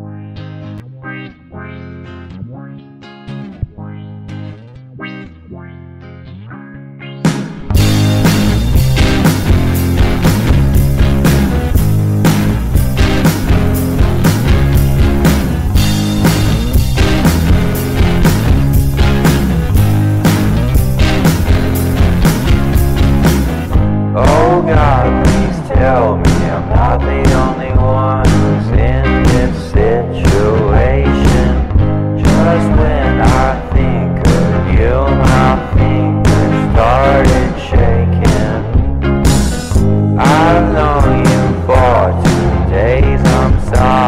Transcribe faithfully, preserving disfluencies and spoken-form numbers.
Oh God, please tell me I'm not the only one who's in this situation. Just when I think of you, my fingers started shaking. I've known you for two days, I'm sorry.